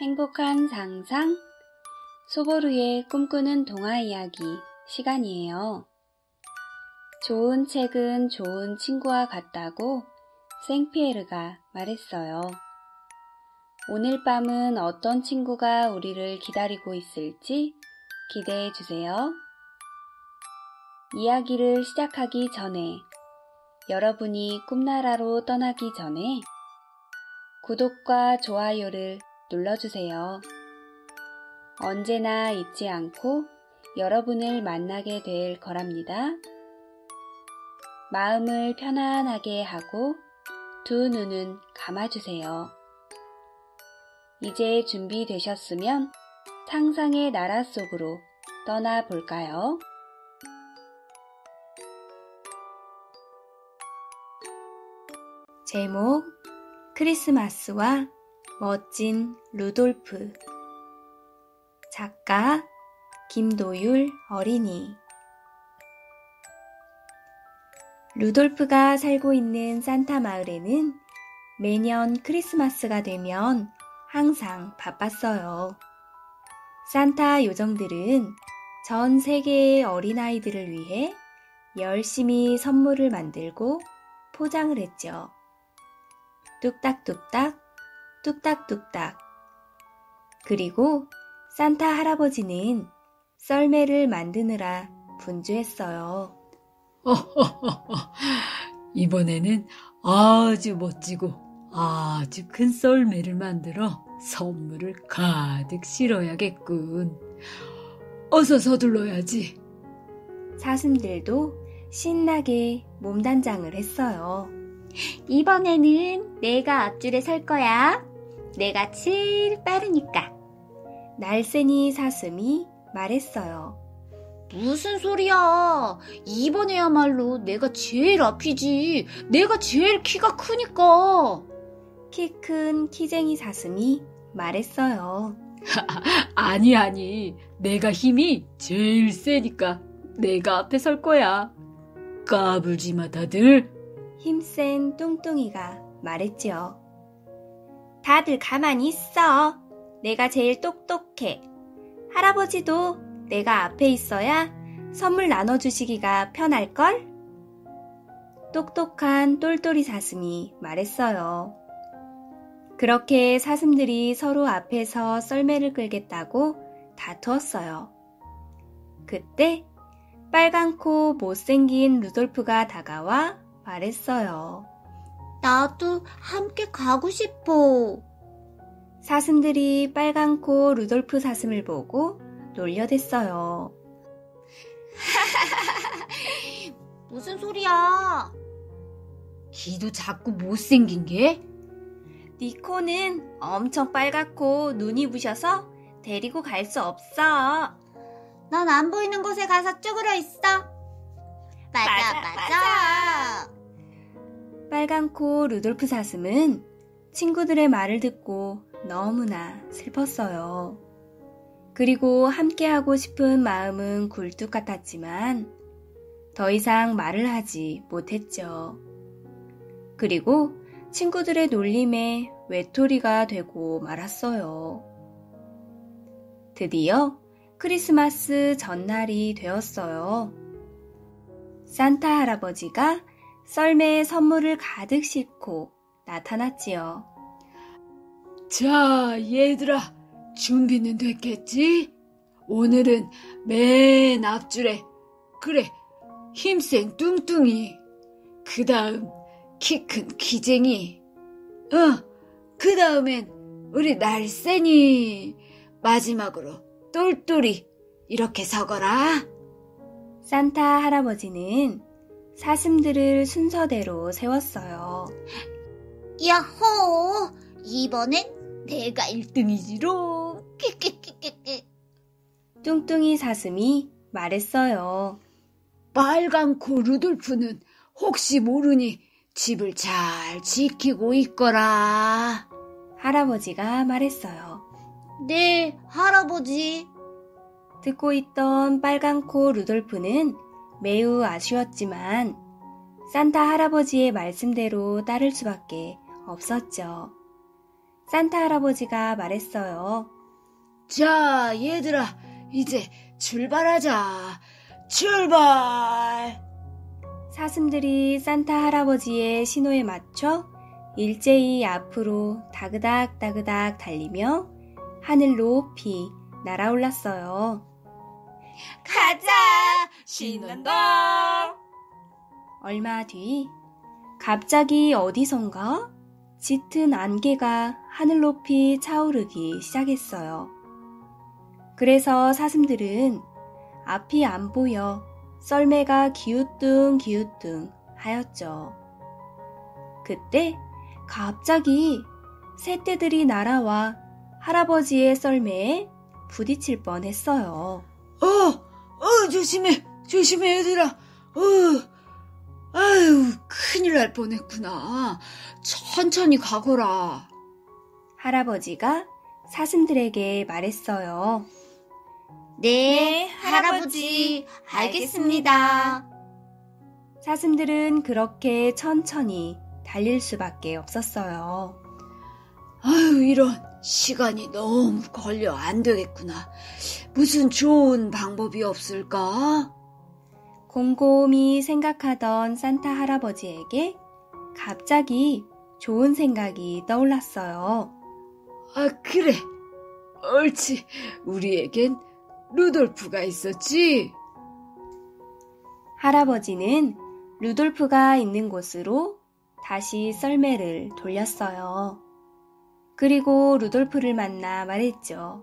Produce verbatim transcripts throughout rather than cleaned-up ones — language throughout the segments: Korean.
행복한 상상, 소보루의 꿈꾸는 동화 이야기 시간이에요. 좋은 책은 좋은 친구와 같다고 생피에르가 말했어요. 오늘 밤은 어떤 친구가 우리를 기다리고 있을지 기대해 주세요. 이야기를 시작하기 전에, 여러분이 꿈나라로 떠나기 전에 구독과 좋아요를 눌러주세요. 언제나 잊지 않고 여러분을 만나게 될 거랍니다. 마음을 편안하게 하고 두 눈은 감아주세요. 이제 준비되셨으면 상상의 나라 속으로 떠나볼까요? 제목, 크리스마스와 멋진 루돌프. 작가, 김도율 어린이. 루돌프가 살고 있는 산타 마을에는 매년 크리스마스가 되면 항상 바빴어요. 산타 요정들은 전 세계의 어린아이들을 위해 열심히 선물을 만들고 포장을 했죠. 뚝딱뚝딱, 뚝딱뚝딱. 그리고 산타 할아버지는 썰매를 만드느라 분주했어요. 이번에는 아주 멋지고 아주 큰 썰매를 만들어 선물을 가득 실어야겠군. 어서 서둘러야지. 사슴들도 신나게 몸단장을 했어요. 이번에는 내가 앞줄에 설 거야. 내가 제일 빠르니까. 날쌘이 사슴이 말했어요. 무슨 소리야. 이번에야말로 내가 제일 앞이지. 내가 제일 키가 크니까. 키 큰 키쟁이 사슴이 말했어요. 아니 아니, 내가 힘이 제일 세니까 내가 앞에 설 거야. 까불지 마 다들. 힘센 뚱뚱이가 말했지요. 다들 가만히 있어. 내가 제일 똑똑해. 할아버지도 내가 앞에 있어야 선물 나눠주시기가 편할걸? 똑똑한 똘똘이 사슴이 말했어요. 그렇게 사슴들이 서로 앞에서 썰매를 끌겠다고 다투었어요. 그때 빨간 코 못생긴 루돌프가 다가와 말했어요. 나도 함께 가고 싶어. 사슴들이 빨간 코 루돌프 사슴을 보고 놀려댔어요. 무슨 소리야? 기도 자꾸 못생긴 게? 네 코는 엄청 빨갛고 눈이 부셔서 데리고 갈 수 없어. 넌 안 보이는 곳에 가서 쭈그려 있어. 맞아, 맞아. 맞아. 빨간 코 루돌프 사슴은 친구들의 말을 듣고 너무나 슬펐어요. 그리고 함께하고 싶은 마음은 굴뚝 같았지만 더 이상 말을 하지 못했죠. 그리고 친구들의 놀림에 외톨이가 되고 말았어요. 드디어 크리스마스 전날이 되었어요. 산타 할아버지가 썰매에 선물을 가득 싣고 나타났지요. 자, 얘들아, 준비는 됐겠지? 오늘은 맨 앞줄에, 그래, 힘센 뚱뚱이, 그 다음 키 큰 키쟁이, 어, 그 다음엔 우리 날쌘이, 마지막으로 똘똘이, 이렇게 서거라. 산타 할아버지는 사슴들을 순서대로 세웠어요. 야호! 이번엔 내가 일 등이지롱. 뚱뚱이 사슴이 말했어요. 빨간 코 루돌프는 혹시 모르니 집을 잘 지키고 있거라. 할아버지가 말했어요. 네, 할아버지. 듣고 있던 빨간 코 루돌프는 매우 아쉬웠지만 산타 할아버지의 말씀대로 따를 수밖에 없었죠. 산타 할아버지가 말했어요. 자, 얘들아, 이제 출발하자. 출발! 사슴들이 산타 할아버지의 신호에 맞춰 일제히 앞으로 다그닥다그닥 달리며 하늘 높이 날아올랐어요. 가자! 신난다! 얼마 뒤 갑자기 어디선가 짙은 안개가 하늘 높이 차오르기 시작했어요. 그래서 사슴들은 앞이 안 보여 썰매가 기우뚱기우뚱 하였죠. 그때 갑자기 새떼들이 날아와 할아버지의 썰매에 부딪힐 뻔했어요. 어, 어, 조심해, 조심해, 얘들아. 어, 아유, 큰일 날 뻔했구나. 천천히 가거라. 할아버지가 사슴들에게 말했어요. 네, 할아버지, 알겠습니다. 사슴들은 그렇게 천천히 달릴 수밖에 없었어요. 아유, 이런 시간이 너무 걸려 안 되겠구나. 무슨 좋은 방법이 없을까? 곰곰이 생각하던 산타 할아버지에게 갑자기 좋은 생각이 떠올랐어요. 아, 그래. 옳지. 우리에겐 루돌프가 있었지. 할아버지는 루돌프가 있는 곳으로 다시 썰매를 돌렸어요. 그리고 루돌프를 만나 말했죠.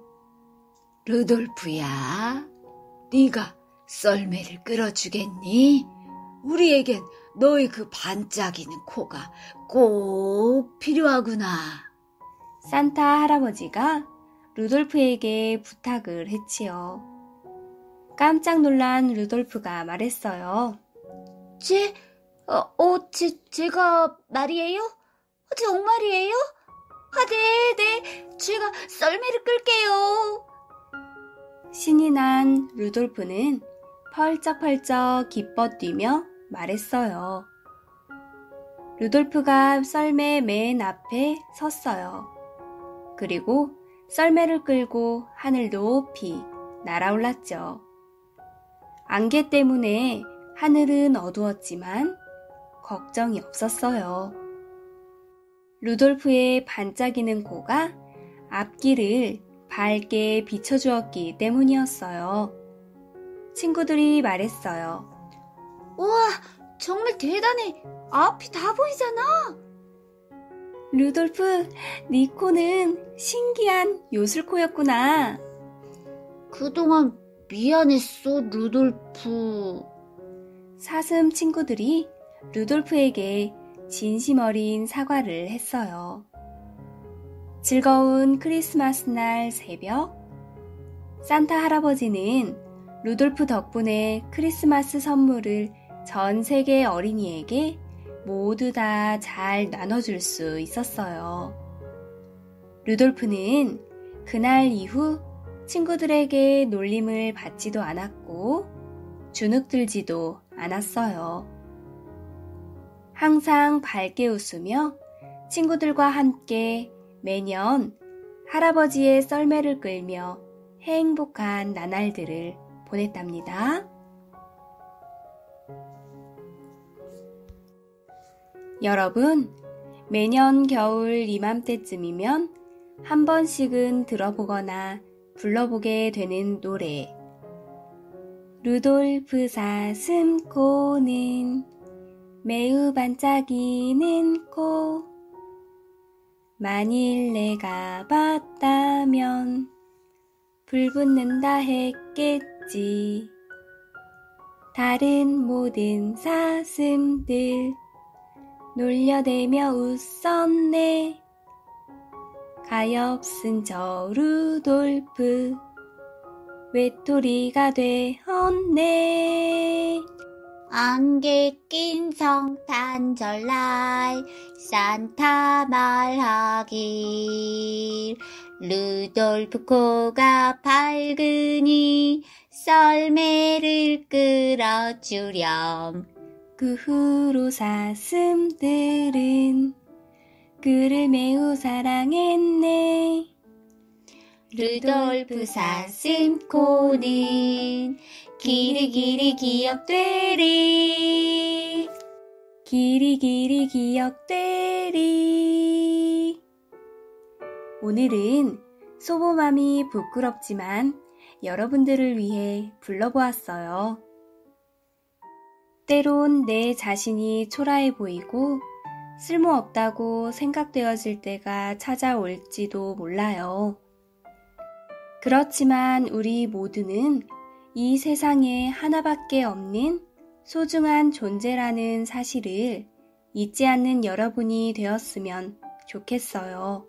루돌프야, 네가 썰매를 끌어주겠니? 우리에겐 너의 그 반짝이는 코가 꼭 필요하구나. 산타 할아버지가 루돌프에게 부탁을 했지요. 깜짝 놀란 루돌프가 말했어요. 제, 어, 어 제, 제가 말이에요? 어, 정말이에요? 아, 네, 네, 제가 썰매를 끌게요. 신이 난 루돌프는 펄쩍펄쩍 기뻐 뛰며 말했어요. 루돌프가 썰매 맨 앞에 섰어요. 그리고 썰매를 끌고 하늘 높이 날아올랐죠. 안개 때문에 하늘은 어두웠지만 걱정이 없었어요. 루돌프의 반짝이는 코가 앞길을 밝게 비춰주었기 때문이었어요. 친구들이 말했어요. 우와, 정말 대단해. 앞이 다 보이잖아. 루돌프, 네 코는 신기한 요술코였구나. 그동안 미안했어, 루돌프. 사슴 친구들이 루돌프에게 진심 어린 사과를 했어요. 즐거운 크리스마스 날 새벽, 산타 할아버지는 루돌프 덕분에 크리스마스 선물을 전 세계 어린이에게 모두 다 잘 나눠줄 수 있었어요. 루돌프는 그날 이후 친구들에게 놀림을 받지도 않았고 주눅들지도 않았어요. 항상 밝게 웃으며 친구들과 함께 매년 할아버지의 썰매를 끌며 행복한 나날들을 보냈답니다. 여러분, 매년 겨울 이맘때쯤이면 한 번씩은 들어보거나 불러보게 되는 노래. 루돌프 사슴 코는 매우 반짝이는 코. 만일 내가 봤다면 불 붙는다 했겠지. 다른 모든 사슴들 놀려대며 웃었네. 가엾은 저 루돌프 외톨이가 되었네. 안개 낀 성탄절날 산타 말하길 루돌프 코가 밝으니 썰매를 끌어주렴. 그 후로 사슴들은 그를 매우 사랑했네. 루돌프 사슴코는 길이 길이 기억되리. 길이 길이 기억되리. 오늘은 소보맘이 부끄럽지만 여러분들을 위해 불러보았어요. 때론 내 자신이 초라해 보이고 쓸모없다고 생각되어질 때가 찾아올지도 몰라요. 그렇지만 우리 모두는 이 세상에 하나밖에 없는 소중한 존재라는 사실을 잊지 않는 여러분이 되었으면 좋겠어요.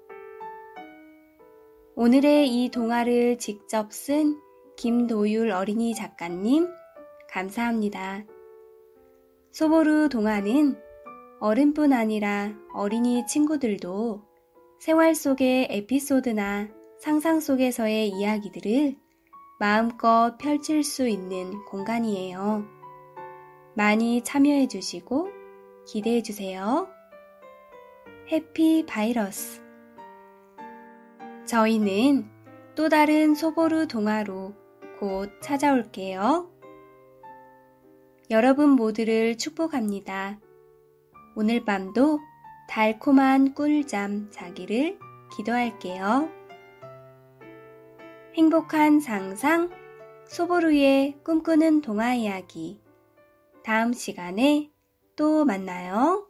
오늘의 이 동화를 직접 쓴 김도율 어린이 작가님, 감사합니다. 소보루 동화는 어른뿐 아니라 어린이 친구들도 생활 속의 에피소드나 상상 속에서의 이야기들을 마음껏 펼칠 수 있는 공간이에요. 많이 참여해 주시고 기대해 주세요. 해피 바이러스. 저희는 또 다른 소보루 동화로 곧 찾아올게요. 여러분 모두를 축복합니다. 오늘 밤도 달콤한 꿀잠 자기를 기도할게요. 행복한 상상, 소보루의 꿈꾸는 동화 이야기. 다음 시간에 또 만나요.